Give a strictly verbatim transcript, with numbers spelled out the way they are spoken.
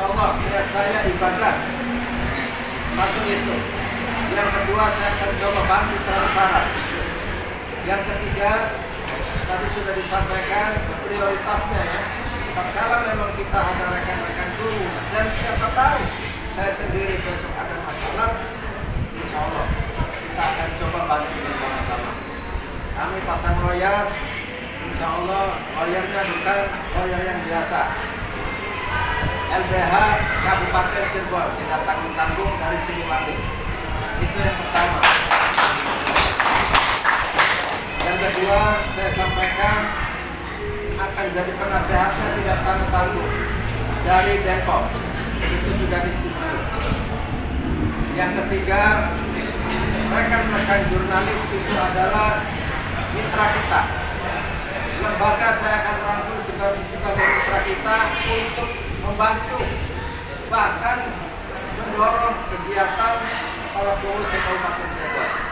Allah, niat saya ibadah. Satu itu. Yang kedua, saya akan coba bantu transparan. Yang ketiga, tadi sudah disampaikan prioritasnya ya. Tatkala memang kita ada rekan-rekan guru dan siapa tahu saya sendiri besok ada masalah, insya Allah kita akan coba bantu bersama-sama. Kami pasang royal, insya Allah royalnya bukan royal yang biasa. L B H Kabupaten Cirebon tidak tanggung-tanggung dari Siliwangi. Itu yang pertama. Yang kedua, saya sampaikan akan jadi penasehatnya tidak tanggung-tanggung dari Depok. Itu sudah disetujui. Yang ketiga, rekan-rekan jurnalis itu adalah mitra kita. Lembaga saya akan rangkul sebagai, sebagai mitra kita untuk membantu, bahkan mendorong kegiatan para pengurus Kabupaten Cirebon.